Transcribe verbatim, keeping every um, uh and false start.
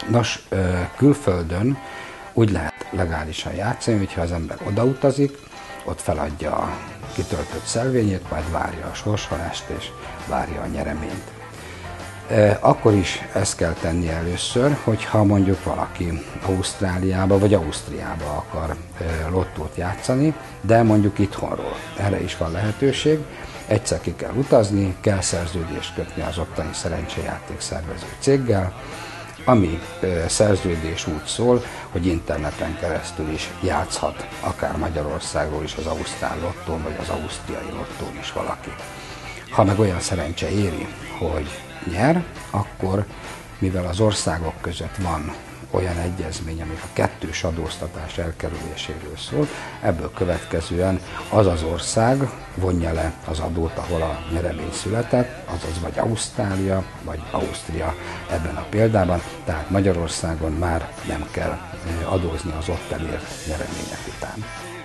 Nos, külföldön úgy lehet legálisan játszani, hogyha az ember odautazik, ott feladja a kitöltött szelvényét, majd várja a sorsolást és várja a nyereményt. Akkor is ezt kell tenni először, hogyha mondjuk valaki Ausztráliába vagy Ausztriába akar lottót játszani, de mondjuk itthonról. Erre is van lehetőség. Egyszer ki kell utazni, kell szerződést kötni az ottani szerencsejáték szervező céggel, ami szerződés úgy szól, hogy interneten keresztül is játszhat, akár Magyarországról is az ausztrál lottón, vagy az ausztriai lottón is valaki. Ha meg olyan szerencse éri, hogy nyer, akkor mivel az országok között van olyan egyezmény, ami a kettős adóztatás elkerüléséről szól, ebből következően az az ország vonja le az adót, ahol a nyeremény született, azaz vagy Ausztrália, vagy Ausztria ebben a példában, tehát Magyarországon már nem kell adózni az ott elért nyeremények után.